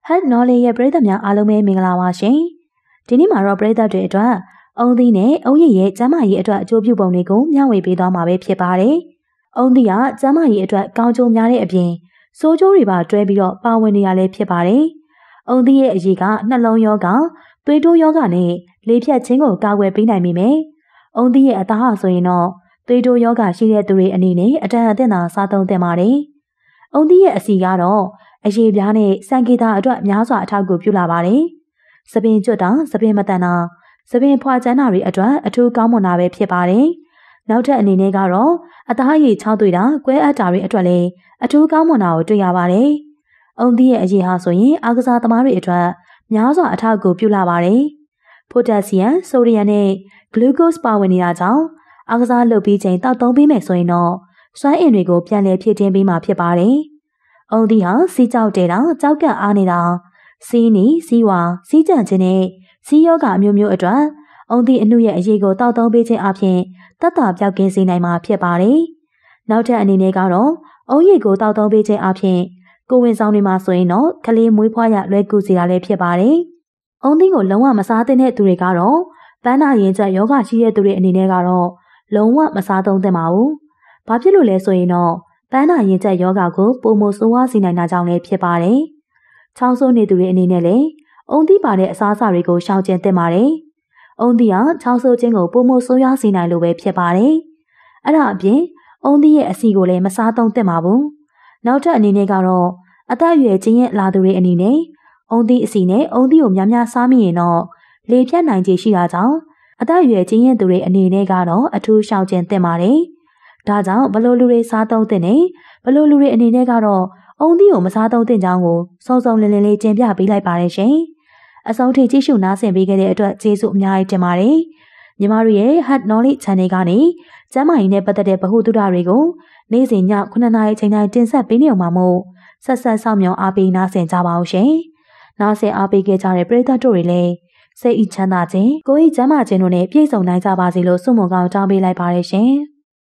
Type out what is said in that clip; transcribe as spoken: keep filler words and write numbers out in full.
Health Knowledge ရဲ့ပရိသတ်များအားလုံးပဲမင်္ဂလာပါရှင်။ဒီနေ့မှာတော့ပရိသတ်တွေအတွက်အုံသီးနဲ့အုံရည်ရဲ့ကျန်းမာရေးအတွက်အကျိုးပြုပုံတွေကိုမျှဝေပေးသွားမှာပဲဖြစ်ပါတယ်။အုံသီးကကျန်းမာရေးအတွက်ကောင်းကျိုးများတဲ့အပြင်ဆိုးကျိုးတွေပါတွဲပြီးတော့ပါဝင်နေရလဲဖြစ်ပါတယ်။အုံသီးရဲ့အရေးကနှလုံးရောဂါ၊သွေးတိုးရောဂါနဲ့လေဖြတ်ခြင်းကိုကာကွယ်ပေးနိုင်မိမယ်။အုံသီးရဲ့အသားဟာဆိုရင်တော့သွေးတိုးရောဂါရှိတဲ့သူတွေအနေနဲ့အတန်အသင့်သာစားသုံးသင့်ပါတယ်။အုံသီးရဲ့အစီကတော့အရေးပြားနဲ့စံကေတာအတွက်များစွာအထောက်အကူပြုလာပါတယ်။စပင်ကျွတ်တာ၊စပင်မတန်တာ၊စပင်ဖွာချမ်းတာတွေအတွက်အထူးကောင်းမွန်တာပဲဖြစ်ပါတယ်။နောက်ထပ်အနေနဲ့ကတော့အသားရည်ချောင်းသွေးတာ၊ကွဲအပ်တာတွေအတွက်လည်းအထူးကောင်းမွန်တာကိုတွေ့ရပါတယ်။အုံသီးရဲ့အရေးဟာဆိုရင်အားကစားသမားတွေအတွက်များစွာအထောက်အကူပြုလာပါတယ်။ပိုတက်ဆီယမ်၊ဆိုဒီယမ်နဲ့ဂလူးကို့စ်ပါဝင်နေတာကြောင့်အားကစားလုပ်ပြီးချိန်တောက်သုံးပေးမယ်ဆိုရင်တော့စွမ်းအင်တွေကိုပြန်လည်ဖြည့်တင်းပေးမှာဖြစ်ပါတယ်။အုံသီးဟာစီးကြောက်တဲတာ၊ကြောက်ကန့်အားနေတာ၊စီးနီ၊စီးဝါ၊စီးကြံခြင်းနဲ့စီးယောဂအမျိုးမျိုးအတွက်အုံသီးအနှုတ်ရဲ့အရေးကိုတောက်သုံးပေးခြင်းအပြင်သက်သာပြောက်ကင်းစေနိုင်မှာဖြစ်ပါတယ်။နောက်ထပ်အနေနဲ့ကတော့အုံရည်ကိုတောက်သုံးပေးခြင်းအပြင်ကိုယ်ဝန်ဆောင်တွေမှာဆိုရင်တော့ကလေးမွေးဖွားရလွယ်ကူစေတာလည်းဖြစ်ပါတယ်။အုံသီးကိုလုံးဝမစားသင့်တဲ့သူတွေကတော့ပန်းနာရင်ကျယောဂရှိတဲ့သူတွေအနေနဲ့ကတော့လုံးဝမစားသုံးသင့်ပါဘူး။ဘာဖြစ်လို့လဲဆိုရင်တော့ပန်းနာရင်ကျယောဂကိုပုံမဆိုးဝါးစေနိုင်တာကြောင့်လည်းဖြစ်ပါတယ်။ချောင်းဆိုးနေသူတွေအနေနဲ့လည်းအုံသီးပါတဲ့အစားအစာတွေကိုရှောင်ကျဉ်သင့်ပါတယ်။အုံသီးကချောင်းဆိုးခြင်းကိုပုံမဆိုးရွားစေနိုင်လို့ပဲဖြစ်ပါတယ်။အဲ့ဒါအပြင်အုံသီးရဲ့အစီကိုလည်းမစားသုံးသင့်ပါဘူး။နောက်ထပ်အနေနဲ့ကတော့အသက်အရွယ်ကြီးရင်လာသူတွေအနေနဲ့အုံသီးအစီနဲ့အုံသီးကိုများများစားမိရင်တော့လေဖြတ်နိုင်ခြေရှိတာကြောင့်အသက်အရွယ်ကြီးရင်သူတွေအနေနဲ့ကတော့အထူးရှောင်ကျဉ်သင့်ပါတယ်။ဒါကြောင့်ဘလို့လူတွေစားသုံးသင့်နေဘလို့လူတွေအနေနဲ့ကတော့အုံသီးကိုမစားသုံးသင့်ကြောင်းကိုစုံစုံလင်လင်လေးတင်ပြပေးလိုက်ပါတယ်ရှင်။အဆုံးထိကြည့်ရှုနားဆင်ပေးခဲ့တဲ့အတွက်ကျေးဇူးအများကြီးတင်ပါတယ်။ညီမတို့ရဲ့ Health Knowledge Channel ကနေကျန်းမာရေးနဲ့ပတ်သက်တဲ့ဗဟုသုတတွေကိုနေ့စဉ်ညခုနှစ်နာရီအချိန်တိုင်းတင်ဆက်ပေးနေအောင်ပါမို့ဆက်ဆက်ဆောင်မြောင်အားပေးနားဆင်ကြပါအောင်ရှင်။နားဆင်အားပေးခဲ့ကြတဲ့ပရိသတ်တို့တွေလည်းစိတ်ဤချမ်းသာခြင်းကိုယ်ဤကျန်းမာခြင်းတို့နဲ့ပြည့်စုံနိုင်ကြပါစေလို့ဆုမွန်ကောင်းတောင်းပေးလိုက်ပါတယ်ရှင်။